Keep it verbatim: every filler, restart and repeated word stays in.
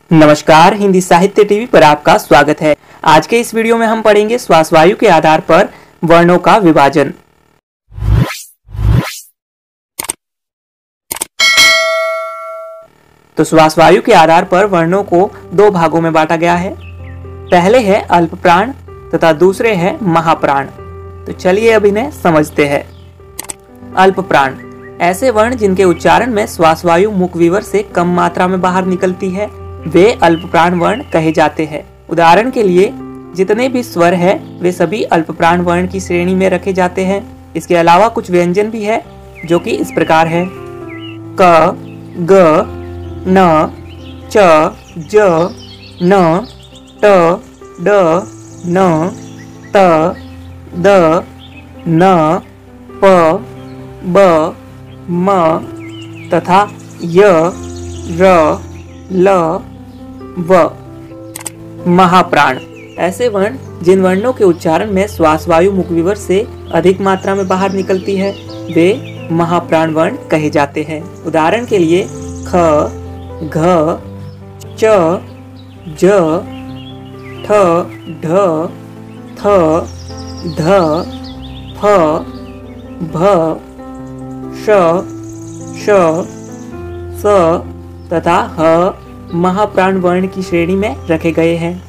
नमस्कार, हिंदी साहित्य टीवी पर आपका स्वागत है। आज के इस वीडियो में हम पढ़ेंगे श्वासवायु के आधार पर वर्णों का विभाजन। तो श्वासवायु के आधार पर वर्णों को दो भागों में बांटा गया है। पहले है अल्प प्राण तथा दूसरे है महाप्राण। तो चलिए अब इन्हें समझते हैं। अल्प प्राण ऐसे वर्ण जिनके उच्चारण में श्वासवायु मुखविवर से कम मात्रा में बाहर निकलती है, वे अल्प प्राण वर्ण कहे जाते हैं। उदाहरण के लिए जितने भी स्वर है वे सभी अल्प प्राण वर्ण की श्रेणी में रखे जाते हैं। इसके अलावा कुछ व्यंजन भी है जो कि इस प्रकार है: क, ग, न, च, ज, न, ट, ड, न, त, द, न, प, ब, म तथा य, र, ल, व। महाप्राण ऐसे वर्ण जिन वर्णों के उच्चारण में श्वासवायु मुखविवर से अधिक मात्रा में बाहर निकलती है, वे महाप्राण वर्ण कहे जाते हैं। उदाहरण के लिए ख, घ, च, ज, ठ, ढ, थ, ध, फ, भ, श, श, स तथा ह महाप्राण वर्ण की श्रेणी में रखे गए हैं।